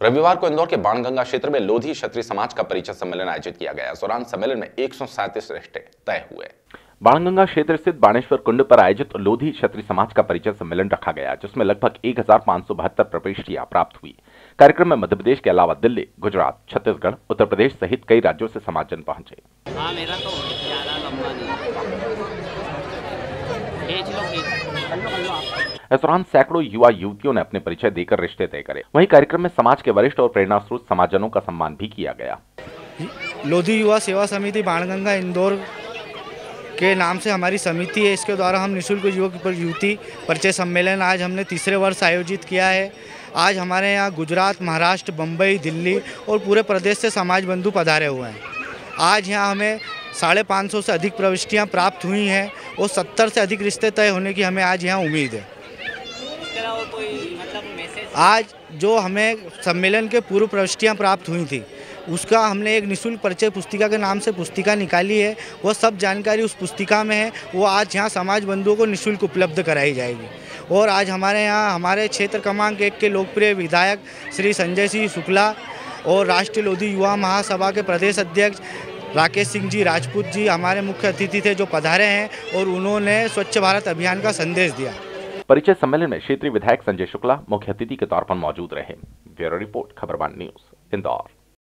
रविवार को इंदौर के बाणगंगा क्षेत्र में लोधी क्षत्रिय समाज का परिचय सम्मेलन आयोजित किया गया। इस दौरान सम्मेलन में 137 रिश्ते तय हुए। बाणगंगा क्षेत्र स्थित बाणेश्वर कुंड पर आयोजित लोधी क्षत्रिय समाज का परिचय सम्मेलन रखा गया, जिसमें लगभग 1572 प्रविष्टियां प्राप्त हुई। कार्यक्रम में मध्य प्रदेश के अलावा दिल्ली, गुजरात, छत्तीसगढ़, उत्तर प्रदेश सहित कई राज्यों से समाजजन पहुंचे। मेरा तो ज्यादा लंबा नहीं। इस दौरान सैकड़ों युवा युवतियों ने अपने परिचय देकर रिश्ते तय करे। वहीं कार्यक्रम में समाज के वरिष्ठ और प्रेरणा स्रोत समाजजनों का सम्मान भी किया गया। लोधी युवा सेवा समिति बाणगंगा इंदौर के नाम से हमारी समिति है। इसके द्वारा हम निःशुल्क युवक युवती परिचय सम्मेलन आज हमने तीसरे वर्ष आयोजित किया है। आज हमारे यहाँ गुजरात, महाराष्ट्र, बम्बई, दिल्ली और पूरे प्रदेश से समाज बंधु पधारे हुए हैं। आज यहाँ हमें 550 से अधिक प्रविष्टियाँ प्राप्त हुई हैं और 70 से अधिक रिश्ते तय होने की हमें आज यहाँ उम्मीद है। आज जो हमें सम्मेलन के पूर्व प्रविष्टियाँ प्राप्त हुई थी, उसका हमने एक निःशुल्क परिचय पुस्तिका के नाम से पुस्तिका निकाली है। वो सब जानकारी उस पुस्तिका में है। वो आज यहाँ समाज बंधुओं को निःशुल्क उपलब्ध कराई जाएगी। और आज हमारे यहाँ हमारे क्षेत्र क्रमांक 1 के लोकप्रिय विधायक श्री संजय सिंह शुक्ला और राष्ट्रीय लोधी युवा महासभा के प्रदेश अध्यक्ष राकेश सिंह जी राजपूत जी हमारे मुख्य अतिथि थे, जो पधारे हैं और उन्होंने स्वच्छ भारत अभियान का संदेश दिया। परिचय सम्मेलन में क्षेत्रीय विधायक संजय शुक्ला मुख्य अतिथि के तौर पर मौजूद रहे। Bureau report, Khabarban news, Indore.